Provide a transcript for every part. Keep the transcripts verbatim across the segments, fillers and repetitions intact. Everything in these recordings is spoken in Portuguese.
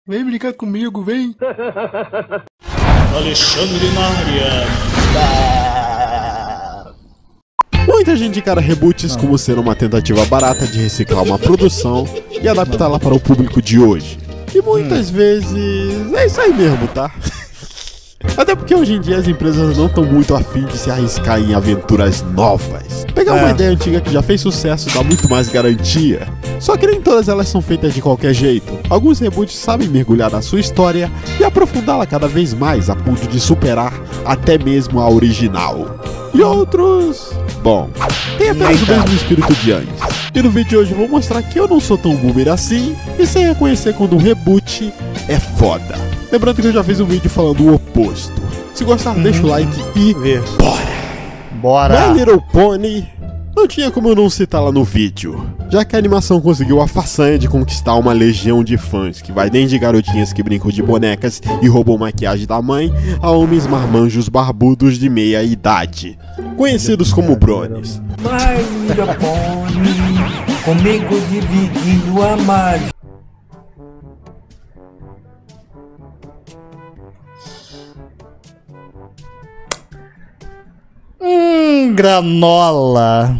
Vem brincar comigo, vem. Alexandre na área. Muita gente encara reboots como sendo uma tentativa barata de reciclar uma produção e adaptá-la para o público de hoje. E muitas hum. vezes é isso aí mesmo, tá? Até porque hoje em dia as empresas não estão muito afim de se arriscar em aventuras novas. Pegar é. uma ideia antiga que já fez sucesso dá muito mais garantia. Só que nem todas elas são feitas de qualquer jeito. Alguns reboots sabem mergulhar na sua história e aprofundá-la cada vez mais a ponto de superar até mesmo a original. E outros... bom, tem apenas o mesmo espírito de antes. E no vídeo de hoje eu vou mostrar que eu não sou tão boomer assim e sei reconhecer quando um reboot é foda. Lembrando que eu já fiz um vídeo falando o oposto. Se gostar, hum. deixa o like e bora! Bora! My Little Pony não tinha como eu não citar lá no vídeo, já que a animação conseguiu a façanha de conquistar uma legião de fãs, que vai desde garotinhas que brincam de bonecas e roubam maquiagem da mãe, a homens marmanjos barbudos de meia idade, conhecidos como Bronies. My Little Pony, comigo dividindo a mágica. Hum, granola.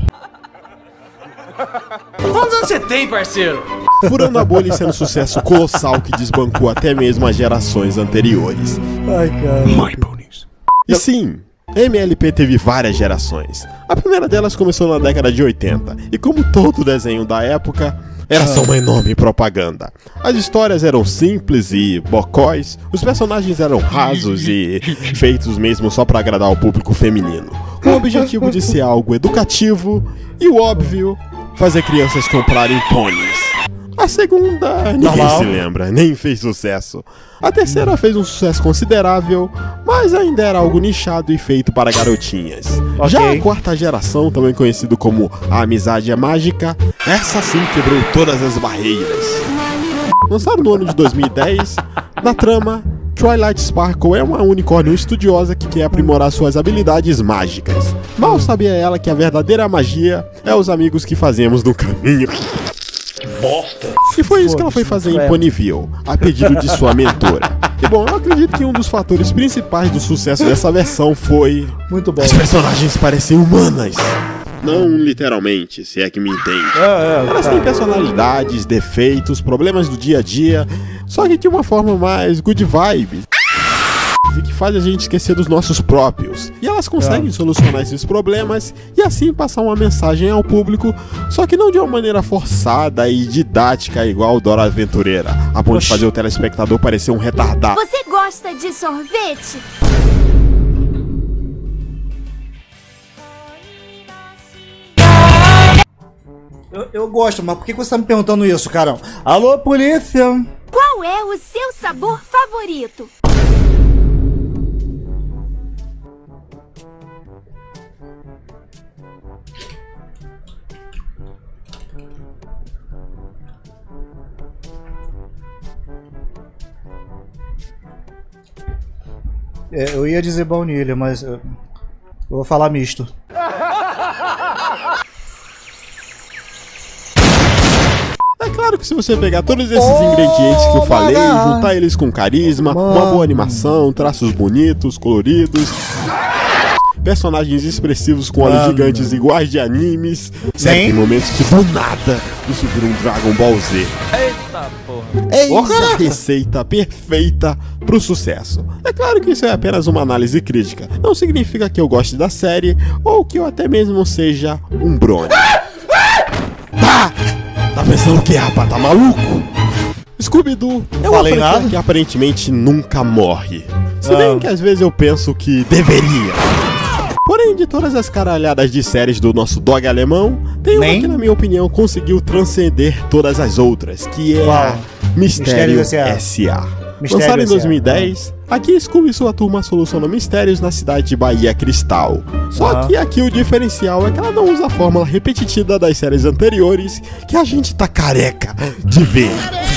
Quantos anos você tem, parceiro? Furando a bolha e sendo um sucesso colossal que desbancou até mesmo as gerações anteriores. Ai, cara. My Ponies. E sim, M L P teve várias gerações. A primeira delas começou na década de oitenta, e como todo desenho da época, era só uma enorme propaganda. As histórias eram simples e bocóis, os personagens eram rasos e feitos mesmo só para agradar o público feminino, com o objetivo de ser algo educativo e o óbvio, fazer crianças comprarem pôneis. A segunda, ninguém Normal. se lembra, nem fez sucesso. A terceira fez um sucesso considerável, mas ainda era algo nichado e feito para garotinhas. Okay. Já a quarta geração, também conhecido como A Amizade é Mágica, essa sim quebrou todas as barreiras. Lançado no ano de dois mil e dez, na trama, Twilight Sparkle é uma unicórnio estudiosa que quer aprimorar suas habilidades mágicas. Mal sabia ela que a verdadeira magia é os amigos que fazemos no caminho. Bosta. E foi isso que ela foi fazer em Ponyville, a pedido de sua mentora. E bom, eu acredito que um dos fatores principais do sucesso dessa versão foi... muito bom. As personagens parecem humanas. Não literalmente, se é que me entende. É, é, Elas têm personalidades, defeitos, problemas do dia a dia, só que de uma forma mais good vibe. E que faz a gente esquecer dos nossos próprios. E elas conseguem é. solucionar esses problemas e assim passar uma mensagem ao público, só que não de uma maneira forçada e didática igual Dora Aventureira, a ponto de fazer o telespectador parecer um retardado. Você gosta de sorvete? Eu, eu gosto, mas por que você tá me perguntando isso, carão? Alô, polícia! Qual é o seu sabor favorito? É, eu ia dizer baunilha, mas eu, eu vou falar misto. É claro que se você pegar todos esses oh, ingredientes que eu falei, mano. juntar eles com carisma, mano. uma boa animação, traços bonitos, coloridos, personagens expressivos com olhos mano. gigantes iguais de animes, sério, tem momentos que do nada isso vira um Dragon Ball Z. Eita porra. Eis a receita perfeita pro sucesso. É claro que isso é apenas uma análise crítica. Não significa que eu goste da série ou que eu até mesmo seja um Brony. Tá! Tá pensando o que, rapaz? Tá maluco? Scooby-Doo é uma franquia que aparentemente nunca morre. Se bem ah. que às vezes eu penso que deveria. Porém, de todas as caralhadas de séries do nosso dog alemão, tem uma que, na minha opinião, conseguiu transcender todas as outras, que é a Mistério S A Lançado em dois mil e dez, aqui Scooby e sua turma solucionam mistérios na cidade de Bahia Cristal. Só que aqui o diferencial é que ela não usa a fórmula repetitiva das séries anteriores, que a gente tá careca de ver.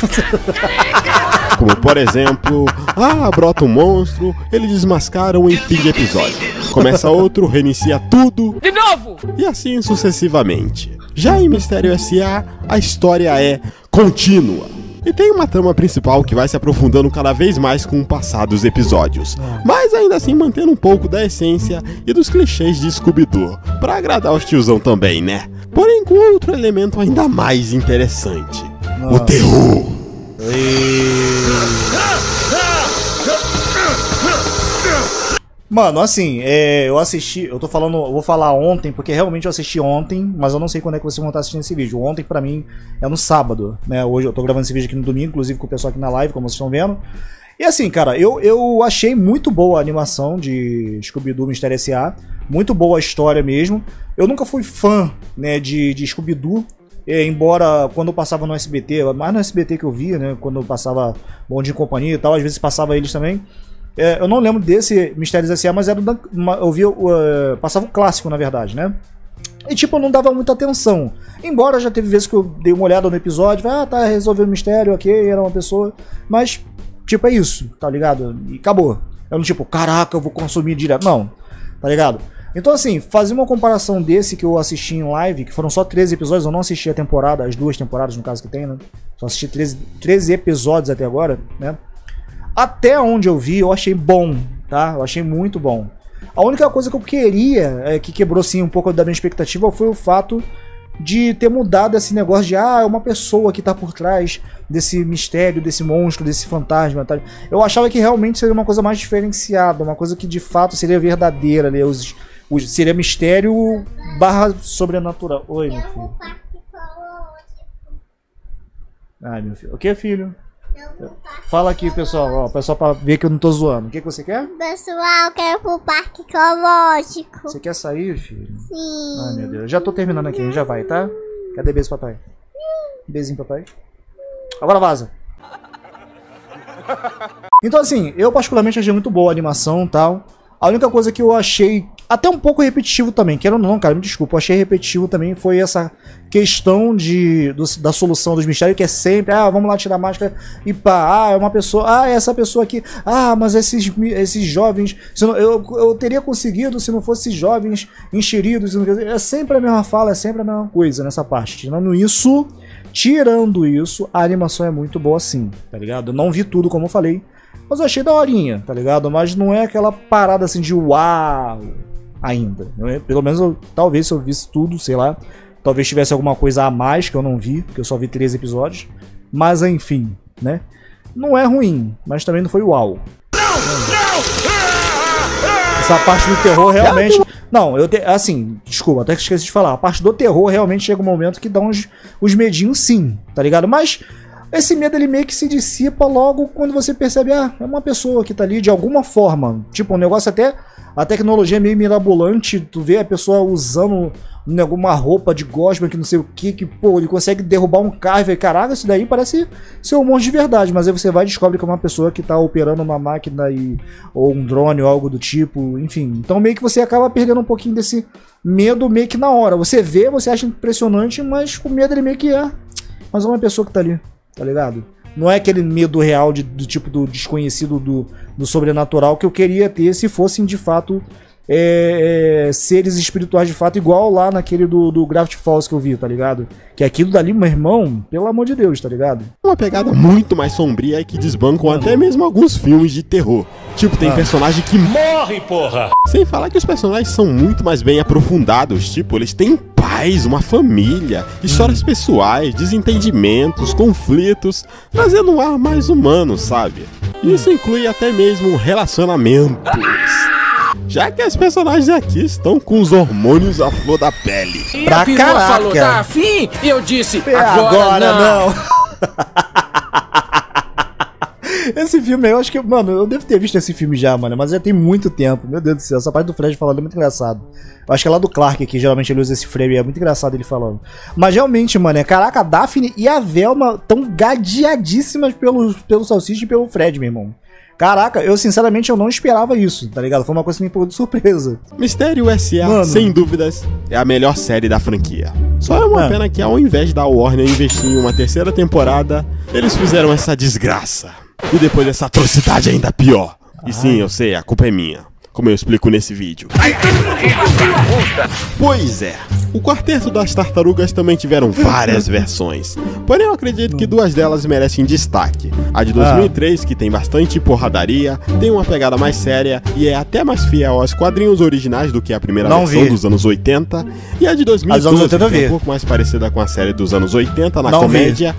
Como por exemplo, ah, brota um monstro, ele desmascara um em fim de episódio. Começa outro, reinicia tudo. De novo! E assim sucessivamente. Já em Mistério S A, a história é contínua. E tem uma trama principal que vai se aprofundando cada vez mais com o passar dos episódios, mas ainda assim mantendo um pouco da essência e dos clichês de Scooby-Doo, pra agradar os tiozão também, né? Porém com outro elemento ainda mais interessante, o terror. Mano, assim, é, eu assisti, eu tô falando, eu vou falar ontem, porque realmente eu assisti ontem, mas eu não sei quando é que vocês vão estar assistindo esse vídeo. Ontem pra mim é no sábado, né? Hoje eu tô gravando esse vídeo aqui no domingo, inclusive com o pessoal aqui na live, como vocês estão vendo. E assim, cara, eu, eu achei muito boa a animação de Scooby-Doo Mistério S A, muito boa a história mesmo. Eu nunca fui fã, né, de, de Scooby-Doo, é, embora quando eu passava no S B T, mais no S B T que eu via, né, quando eu passava Bom Dia e Companhia e tal, às vezes passava eles também. É, eu não lembro desse Mistérios S A, mas era da, uma, eu via, uh, passava o clássico, na verdade, né? E tipo, eu não dava muita atenção. Embora já teve vezes que eu dei uma olhada no episódio, ah, tá, resolveu o mistério, ok, era uma pessoa. Mas, tipo, é isso, tá ligado? E acabou. Eu não tipo, caraca, eu vou consumir direto. Não, tá ligado? Então assim, fazer uma comparação desse que eu assisti em live, que foram só treze episódios, eu não assisti a temporada, as duas temporadas no caso que tem, né? Só assisti treze, treze episódios até agora, né? Até onde eu vi, eu achei bom, tá? Eu achei muito bom. A única coisa que eu queria, é, que quebrou sim um pouco da minha expectativa, foi o fato de ter mudado esse negócio de, ah, é uma pessoa que tá por trás desse mistério, desse monstro, desse fantasma, tá? Eu achava que realmente seria uma coisa mais diferenciada, uma coisa que de fato seria verdadeira, né? Os, os, seria mistério barra sobrenatural. Oi, meu filho. Ai, meu filho. O que, filho? Fala aqui, pessoal, ó, pessoal, pra ver que eu não tô zoando. O que, que você quer? Pessoal, quero ir pro parque ecológico. Você quer sair, filho? Sim. Ai, meu Deus. Já tô terminando aqui, já vai, tá? Cadê beijo, papai? Beijinho, papai. Agora vaza. Então, assim, eu particularmente achei muito boa a animação e tal. A única coisa que eu achei até um pouco repetitivo também, quero ou não, cara, me desculpa, eu achei repetitivo também, foi essa questão de, do, da solução dos mistérios, que é sempre, ah, vamos lá tirar a máscara e pá, ah, é uma pessoa, ah, é essa pessoa aqui, ah, mas esses, esses jovens, se não, eu, eu teria conseguido se não fossem jovens enxeridos, é sempre a mesma fala, é sempre a mesma coisa nessa parte, tirando isso, tirando isso, a animação é muito boa sim, tá ligado? Eu não vi tudo, como eu falei, mas eu achei daorinha, tá ligado? Mas não é aquela parada assim de uau ainda. Eu, pelo menos, eu, talvez se eu visse tudo, sei lá, talvez tivesse alguma coisa a mais que eu não vi, porque eu só vi três episódios. Mas enfim, né? Não é ruim, mas também não foi uau. Essa parte do terror realmente... Não, eu te... assim, desculpa, até que esqueci de falar. A parte do terror realmente chega um momento que dá uns, uns medinhos sim, tá ligado? Mas... esse medo ele meio que se dissipa logo quando você percebe, ah, é uma pessoa que tá ali de alguma forma. Tipo, um negócio até, a tecnologia é meio mirabolante, tu vê a pessoa usando alguma roupa de gospel que não sei o que, que pô, ele consegue derrubar um carro e vê, caraca, isso daí parece ser um monstro de verdade, mas aí você vai e descobre que é uma pessoa que tá operando uma máquina e, ou um drone ou algo do tipo, enfim. Então meio que você acaba perdendo um pouquinho desse medo meio que na hora. Você vê, você acha impressionante, mas o medo ele meio que é, mas é uma pessoa que tá ali. Tá ligado? Não é aquele medo real de, do tipo do desconhecido, do, do sobrenatural que eu queria ter se fossem de fato é, é, seres espirituais de fato, igual lá naquele do, do Gravity Falls que eu vi, tá ligado? Que aquilo dali, meu irmão, pelo amor de Deus, tá ligado? Uma pegada muito mais sombria e que desbancam ah. até mesmo alguns filmes de terror. Tipo, tem ah. personagem que morre, porra! Sem falar que os personagens são muito mais bem aprofundados, tipo, eles têm pais, uma família, histórias hum. pessoais, desentendimentos, conflitos, trazendo um ar mais humano, sabe? Isso inclui até mesmo relacionamentos. Já que as personagens aqui estão com os hormônios à flor da pele. E pra a caraca. Falou, tá afim? E eu disse, agora, agora não. não. Esse filme aí, eu acho que, mano, eu devo ter visto esse filme já, mano, mas já tem muito tempo. Meu Deus do céu, essa parte do Fred falando é muito engraçado. Eu acho que é lá do Clark aqui, geralmente ele usa esse frame, é muito engraçado ele falando. Mas realmente, mano, é, caraca, a Daphne e a Velma tão gadeadíssimas pelo, pelo Salsicha e pelo Fred, meu irmão. Caraca, eu sinceramente eu não esperava isso, tá ligado? Foi uma coisa que me pegou de surpresa. Mistério S A, mano, sem dúvidas, é a melhor série da franquia. Só é uma é. pena que ao invés da Warner investir em uma terceira temporada, eles fizeram essa desgraça. E depois dessa atrocidade ainda pior. E sim, eu sei, a culpa é minha. como eu explico nesse vídeo. Pois é, o Quarteto das Tartarugas também tiveram várias versões, porém eu acredito que duas delas merecem destaque. A de dois mil e três, que tem bastante porradaria, tem uma pegada mais séria e é até mais fiel aos quadrinhos originais do que a primeira Não versão vi. dos anos oitenta, e a de dois mil e doze, que é um pouco mais parecida com a série dos anos oitenta na Não comédia.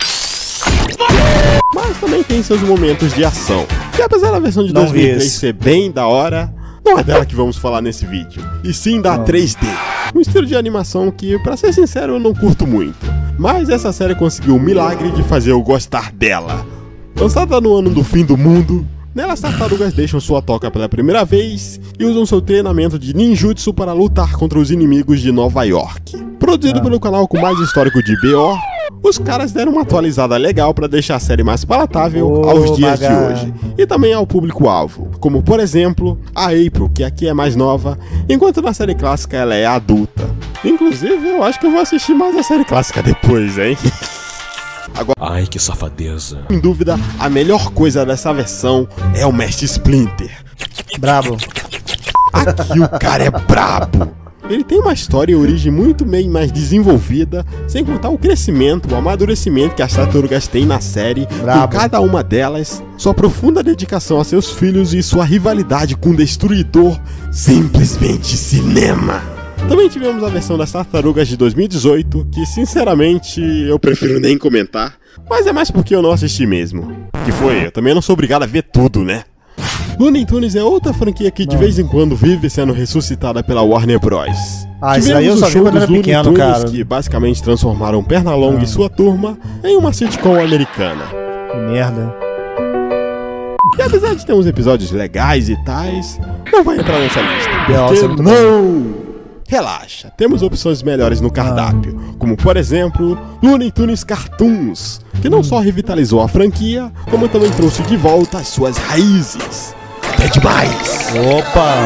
Mas também tem seus momentos de ação. E apesar da versão de Não dois mil e três vi esse. ser bem da hora, não é dela que vamos falar nesse vídeo, e sim da três D. Um estilo de animação que, pra ser sincero, eu não curto muito. Mas essa série conseguiu o milagre de fazer eu gostar dela. Lançada no ano do fim do mundo, nela as tartarugas deixam sua toca pela primeira vez e usam seu treinamento de ninjutsu para lutar contra os inimigos de Nova York. Produzido pelo canal com mais histórico de B O, os caras deram uma atualizada legal para deixar a série mais palatável Oh, aos dias maga. de hoje, e também ao público-alvo, como por exemplo, a April, que aqui é mais nova, enquanto na série clássica ela é adulta. Inclusive, eu acho que eu vou assistir mais a série clássica depois, hein? Agora, Ai, que safadeza. sem dúvida, a melhor coisa dessa versão é o Mestre Splinter. Brabo. Aqui o cara é brabo. Ele tem uma história e origem muito bem mais desenvolvida, sem contar o crescimento, o amadurecimento que as tartarugas têm na série, Brabo. com cada uma delas, sua profunda dedicação a seus filhos e sua rivalidade com o Destruidor, simplesmente cinema. Também tivemos a versão das Tartarugas de dois mil e dezoito, que sinceramente eu prefiro nem comentar, mas é mais porque eu não assisti mesmo. Que foi, eu também não sou obrigado a ver tudo, né? Looney Tunes é outra franquia que de vez em quando vive sendo ressuscitada pela Warner Bros. Ah, isso aí eu Tivemos só o vi show quando dos era Looney pequeno, Tunes, cara. que basicamente transformaram Pernalonga e sua turma em uma sitcom americana. Que merda. E apesar de ter uns episódios legais e tais, não vai entrar nessa lista. Nossa, Porque é muito não! Relaxa, temos opções melhores no cardápio, como por exemplo, Looney Tunes Cartoons, que não só revitalizou a franquia, como também trouxe de volta as suas raízes. Até demais! Opa!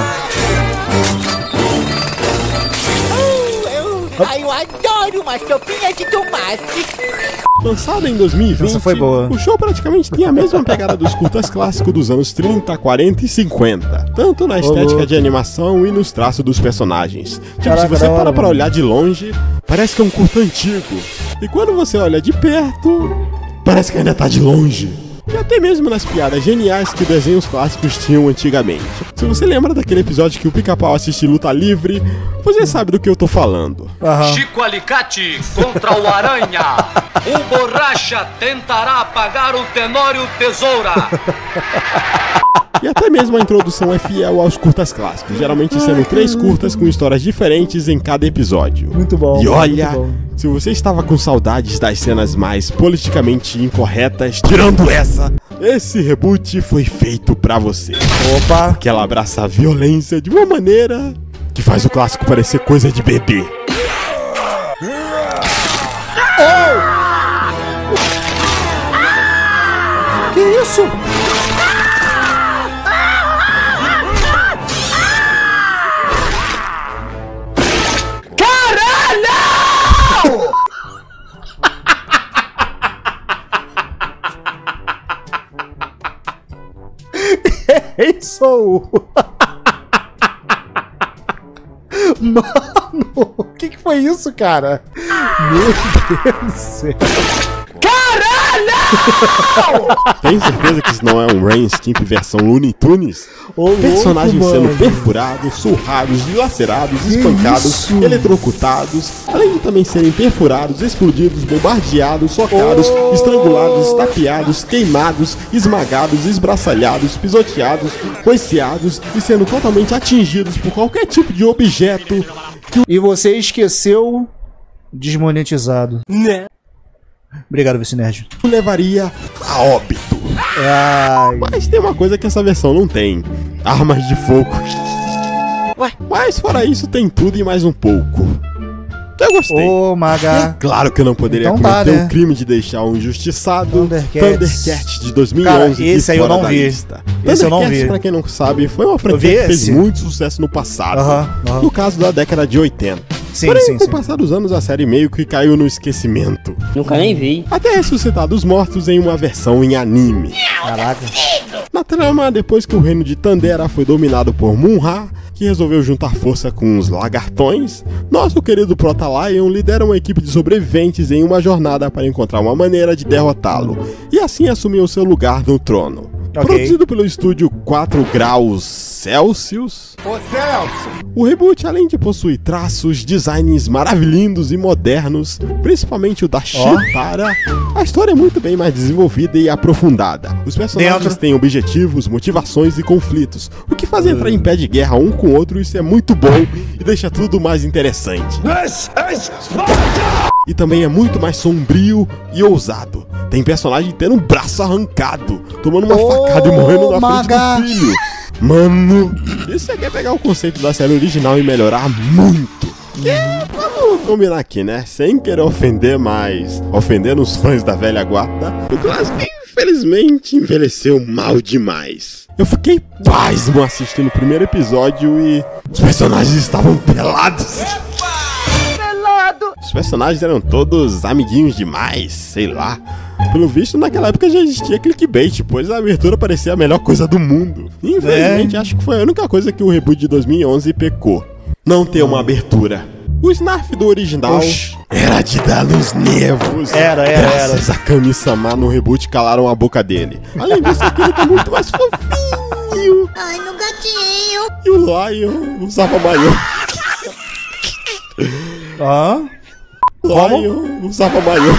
Ai, eu adoro uma sopinha de tomate. Lançado em dois mil e vinte, Essa foi boa. o show praticamente tem a mesma pegada dos curtas clássicos dos anos trinta, quarenta e cinquenta, tanto na estética louco. de animação e nos traços dos personagens. Tipo, Caraca, se você da hora, para pra mano. olhar de longe, parece que é um curto antigo. E quando você olha de perto, parece que ainda tá de longe. E até mesmo nas piadas geniais que desenhos clássicos tinham antigamente. Se você lembra daquele episódio que o Pica-Pau assiste luta livre, você sabe do que eu tô falando. Aham. Chico Alicate contra o Aranha. O Borracha tentará apagar o Tenório Tesoura. E até mesmo a introdução é fiel aos curtas clássicos, geralmente sendo três curtas com histórias diferentes em cada episódio. Muito bom. E olha, muito bom. se você estava com saudades das cenas mais politicamente incorretas, tirando essa, esse reboot foi feito pra você. Opa! Que ela abraça a violência de uma maneira que faz o clássico parecer coisa de bebê. Que isso? É isso! Mano, o que, que foi isso, cara? Meu Deus do céu! Tem certeza que isso não é um Ren Stimp versão Looney Tunes? Ô, Personagens louco, sendo mano. perfurados, surrados, dilacerados, Que espancados, isso? eletrocutados, além de também serem perfurados, explodidos, bombardeados, socados, Oh. estrangulados, estapeados, queimados, esmagados, esbraçalhados, pisoteados, coiceados e sendo totalmente atingidos por qualquer tipo de objeto. E você esqueceu desmonetizado. Né? Obrigado, Vicinerd. Levaria a óbito. Ai. Mas tem uma coisa que essa versão não tem: armas de fogo. Ué? Mas fora isso, tem tudo e mais um pouco. Eu gostei. Ô, É Maga. claro que eu não poderia Então tá, cometer né? o crime de deixar um injustiçado Thundercats. Thundercats de dois mil e onze Cara, esse de aí eu fora não da vi. lista. Esse eu não Thundercats, vi. pra quem não sabe, foi uma vi franquia que fez esse. muito sucesso no passado. Aham, aham. No caso da década de oitenta. Sim, Porém, sim, com sim. o passar dos anos, a série meio que caiu no esquecimento. Nunca nem vi. Até ressuscitar dos mortos em uma versão em anime. Caraca. Na Na trama, depois que o reino de Tandera foi dominado por Mun-Ra, que resolveu juntar força com os lagartões, nosso querido Prota Lion lidera uma equipe de sobreviventes em uma jornada para encontrar uma maneira de derrotá-lo, e assim assumiu seu lugar no trono. Okay. Produzido pelo estúdio quatro graus Celsius, Ô Celso! O reboot, além de possuir traços, designs maravilhindos e modernos, principalmente o da Chitara, oh. a história é muito bem mais desenvolvida e aprofundada. Os personagens Dentro. têm objetivos, motivações e conflitos, o que faz entrar em pé de guerra um com o outro. Isso é muito bom e deixa tudo mais interessante. E também é muito mais sombrio e ousado. Tem personagem tendo um braço arrancado, tomando uma oh, facada e morrendo na maga. frente do filho. Mano, isso você quer pegar o conceito da série original e melhorar muito. Que, vamos combinar aqui, né? Sem querer ofender, mas ofendendo os fãs da velha guarda, o clássico infelizmente envelheceu mal demais. Eu fiquei pasmo assistindo o primeiro episódio e os personagens estavam pelados. Pelado! Os personagens eram todos amiguinhos demais, sei lá. Pelo visto, naquela época já existia clickbait, pois a abertura parecia a melhor coisa do mundo. Infelizmente, é. acho que foi a única coisa que o reboot de dois mil e onze pecou. Não ter uma abertura. O Snarf do original Oxi. era de dar nos nervos. Era, era, Graças era. a Kami-sama no reboot calaram a boca dele. Além disso, aqui ele tá muito mais fofinho. Ai, no gatinho. E o Lion usava maiô. Hã? O Lion usava maiô.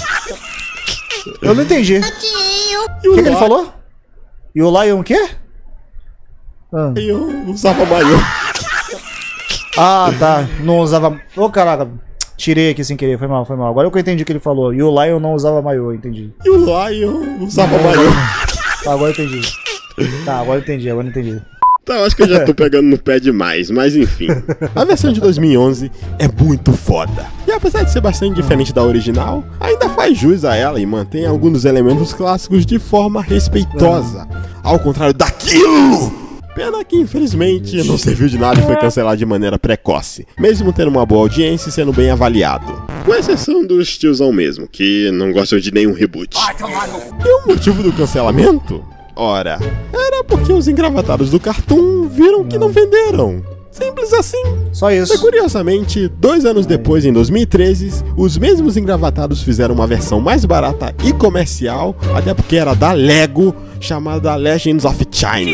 Eu não entendi. O que, que ele falou? E o Lion o quê? Ah. Eu usava maiô. Ah, tá. Não usava... Ô, oh, caraca. Tirei aqui sem querer. Foi mal, foi mal. Agora eu entendi o que ele falou. E o Lion não usava maiô, entendi. E o Lion usava maiô. Tá, agora eu entendi. Tá, agora eu entendi, agora eu entendi. Tá, eu acho que eu já tô pegando no pé demais, mas enfim. A versão de dois mil e onze é muito foda. E apesar de ser bastante diferente da original, ainda faz jus a ela e mantém alguns dos elementos clássicos de forma respeitosa. Ao contrário daquilo! Pena que infelizmente não serviu de nada e foi cancelado de maneira precoce, mesmo tendo uma boa audiência e sendo bem avaliado. Com exceção dos tiozão mesmo, que não gostam de nenhum reboot. E o motivo do cancelamento? Ora, era porque os engravatados do Cartoon viram que não venderam. Simples assim. Só isso. E curiosamente, dois anos depois, em dois mil e treze, os mesmos engravatados fizeram uma versão mais barata e comercial, até porque era da Lego, chamada Legends of China.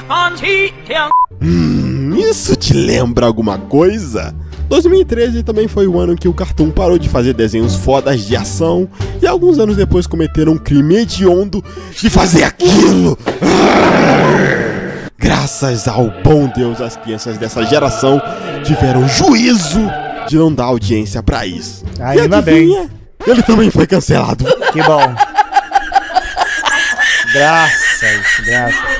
Hum, isso te lembra alguma coisa? dois mil e treze também foi o ano em que o Cartoon parou de fazer desenhos fodas de ação e alguns anos depois cometeram um crime hediondo de fazer aquilo. Graças ao bom Deus, as crianças dessa geração tiveram juízo de não dar audiência pra isso. Ainda bem. Ele também foi cancelado. Que bom. Graças, graças.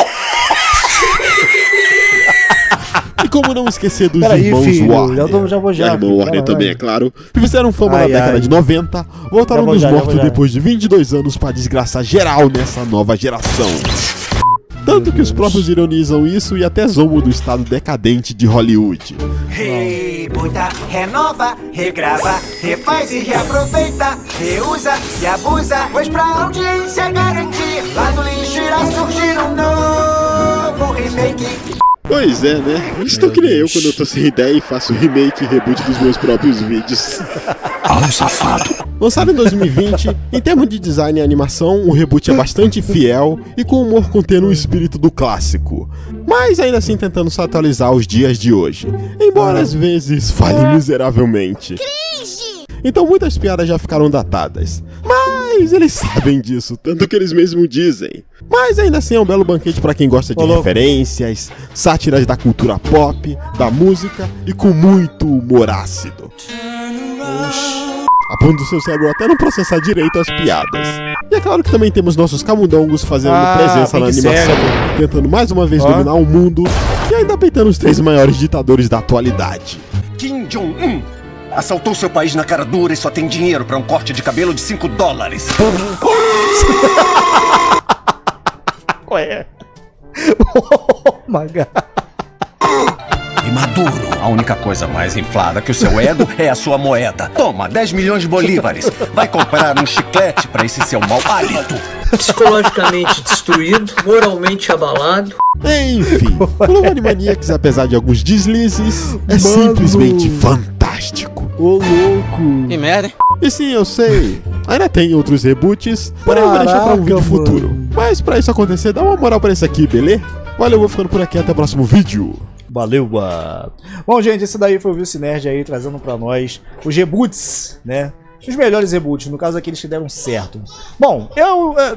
E como não esquecer dos Pera irmãos aí, filho, Warner. Já, tô, já vou já. E irmão Warner também, é claro. Que fizeram fama ai, na década ai. de noventa, voltaram dos já, mortos já depois de vinte e dois anos pra desgraçar geral nessa nova geração. Tanto que os próprios ironizam isso e até zombam do estado decadente de Hollywood. Rebuta, renova, regrava, refaz e reaproveita, reusa e abusa, pois pra audiência garantir, lá do lixo irá surgir um novo remake. Pois é, né? Estou que nem eu quando eu tô sem ideia e faço remake e reboot dos meus próprios vídeos. Olha o safado. Lançado em dois mil e vinte, em termos de design e animação, o reboot é bastante fiel e com humor contendo o espírito do clássico, mas ainda assim tentando se atualizar aos dias de hoje, embora às vezes falhe miseravelmente. Então muitas piadas já ficaram datadas, mas eles sabem disso, tanto que eles mesmos dizem. Mas ainda assim é um belo banquete para quem gosta de Olá. referências, sátiras da cultura pop, da música e com muito humor ácido. A ponto do seu cérebro até não processar direito as piadas. E é claro que também temos nossos camundongos fazendo ah, presença na animação, sério? tentando mais uma vez ah. dominar o mundo e ainda peitando os três maiores ditadores da atualidade. Kim Jong-un assaltou seu país na cara dura e só tem dinheiro pra um corte de cabelo de cinco dólares. Ué. Oh my God. E maduro. A única coisa mais inflada que o seu ego é a sua moeda. Toma, dez milhões de bolívares. Vai comprar um chiclete pra esse seu mau hálito. Psicologicamente destruído, moralmente abalado. Enfim, Clone Maniacs, apesar de alguns deslizes, é Mano. simplesmente fantástico. Ô, louco. Que merda, hein? E sim, eu sei, ainda tem outros reboots, porém eu vou deixar pra um vídeo mano. futuro. Mas pra isso acontecer, dá uma moral pra esse aqui, beleza? Valeu, eu vou ficando por aqui, até o próximo vídeo. Valeu, uh. Bom, gente, esse daí foi o Vilcinerd aí, trazendo pra nós os reboots, né? Os melhores reboots, no caso aqueles que deram certo. Bom, eu... Uh...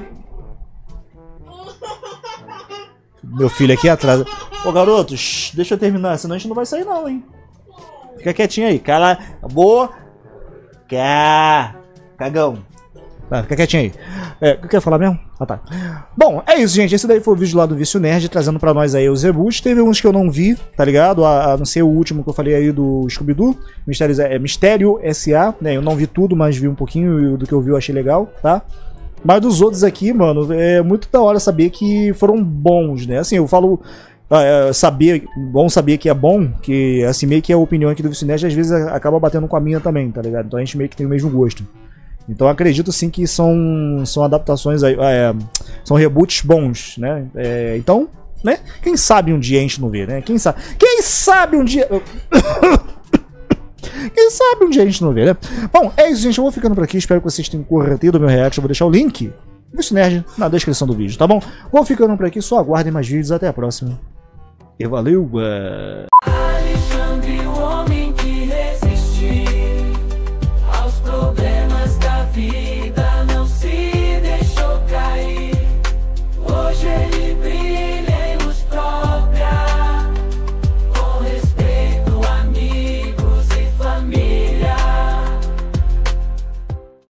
Meu filho aqui atrás. Ô, garoto, shh, deixa eu terminar, senão a gente não vai sair não, hein? Fica quietinho aí, cala... Boa... Cá... Cagão. Tá, fica quietinho aí. É, o que eu quero falar mesmo? Ah, tá. Bom, é isso, gente. Esse daí foi o vídeo lá do Vício Nerd, trazendo pra nós aí os reboots. Teve uns que eu não vi, tá ligado? A, a não ser o último que eu falei aí do Scooby-Doo, Mistério, é, Mistério S A, né? Eu não vi tudo, mas vi um pouquinho e do que eu vi eu achei legal, tá? Mas dos outros aqui, mano, é muito da hora saber que foram bons, né? Assim, eu falo... É, saber, bom saber que é bom, que assim, meio que a opinião aqui do Vício Nerd às vezes acaba batendo com a minha também, tá ligado? Então a gente meio que tem o mesmo gosto. Então acredito sim que são, são adaptações, aí, é, são reboots bons, né? É, então, né? Quem sabe um dia a gente não vê, né? Quem sabe, quem sabe um dia... Quem sabe um dia a gente não vê, né? Bom, é isso, gente. Eu vou ficando por aqui. Espero que vocês tenham curtido o meu react. Eu vou deixar o link do Vício Nerd na descrição do vídeo, tá bom? Vou ficando por aqui. Só aguardem mais vídeos. Até a próxima. E valeu! Uh...